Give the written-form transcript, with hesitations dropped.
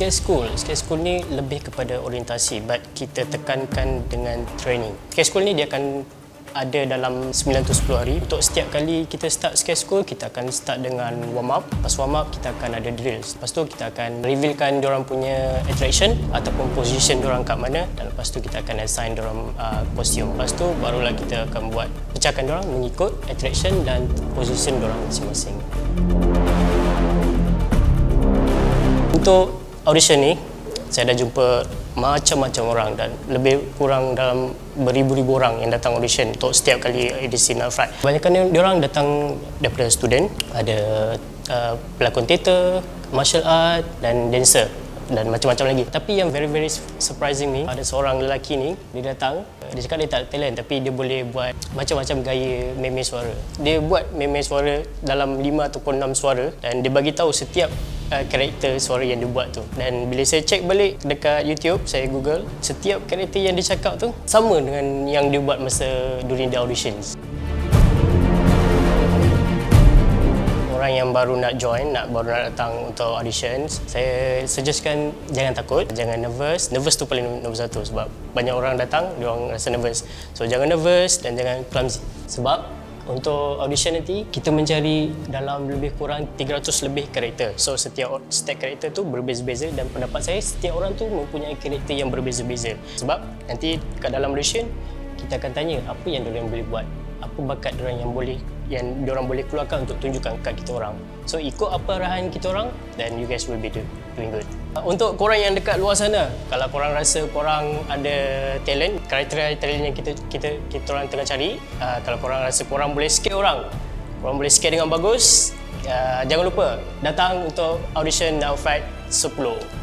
Scare School ni lebih kepada orientasi, but kita tekankan dengan training. Scare School ni dia akan ada dalam 9 to 10 hari. Untuk setiap kali kita start Scare School, kita akan start dengan warm up. Lepas warm up, kita akan ada drills. Lepas tu kita akan revealkan diorang punya attraction ataupun position diorang kat mana, dan lepas tu kita akan assign diorang kostum. Lepas tu barulah kita akan buat pecahkan diorang mengikut attraction dan position diorang masing-masing. Untuk audition ni, saya dah jumpa macam-macam orang dan lebih kurang dalam beribu-ribu orang yang datang audition untuk setiap kali edisi Fright. Kebanyakan diorang datang daripada student, ada pelakon teater, martial art dan dancer dan macam-macam lagi. Tapi yang very surprising ni, ada seorang lelaki ni, dia datang, dia cakap dia tak ada talent tapi dia boleh buat macam-macam gaya meme suara. Dia buat meme suara dalam 5 ataupun 6 suara dan dia bagi tahu setiap karakter suara yang dia buat tu. Dan bila saya cek balik dekat YouTube, saya Google, setiap karakter yang dia cakap tu sama dengan yang dia buat masa during the auditions. Orang yang baru nak join, baru nak datang untuk auditions, saya suggestkan jangan takut, jangan nervous. Nervous tu paling nombor satu sebab banyak orang datang, dia orang rasa nervous. So jangan nervous dan jangan clumsy. Sebab untuk audition nanti, kita mencari dalam lebih kurang 300 lebih karakter. So setiap karakter tu berbeza-beza dan pendapat saya setiap orang tu mempunyai karakter yang berbeza-beza. Sebab nanti kat dalam audition, kita akan tanya apa yang diorang boleh buat, apa bakat diorang yang diorang boleh keluarkan untuk tunjukkan kat kita orang. So ikut apa arahan kita orang, then you guys will be doing good. Untuk korang yang dekat luar sana, kalau korang rasa korang ada talent, karakter yang kita orang tengah cari, kalau korang rasa korang boleh scare orang, korang boleh scare dengan bagus, jangan lupa datang untuk audition Fright 10.